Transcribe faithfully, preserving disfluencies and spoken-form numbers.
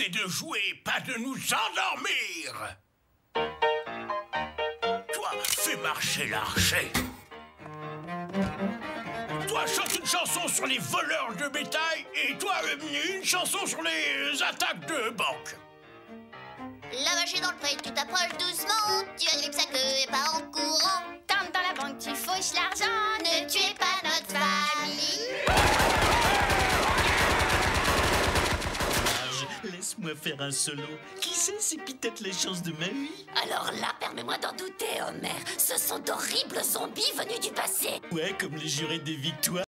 c'est de jouer, pas de nous endormir. Toi, fais marcher l'archet. Toi, chante une chanson sur les voleurs de bétail. Et toi, une chanson sur les attaques de banque. La vache est dans le pré, tu t'approches doucement. Tu agrippes sa queue et pars en courant. Tente dans la banque, tu fauches l'argent. Ne tuez pas notre famille. Laisse-moi faire un solo. Qui sait, c'est peut-être les chances de ma vie. Alors là, permets-moi d'en douter, Homer. Ce sont d'horribles zombies venus du passé. Ouais, comme les jurés des victoires.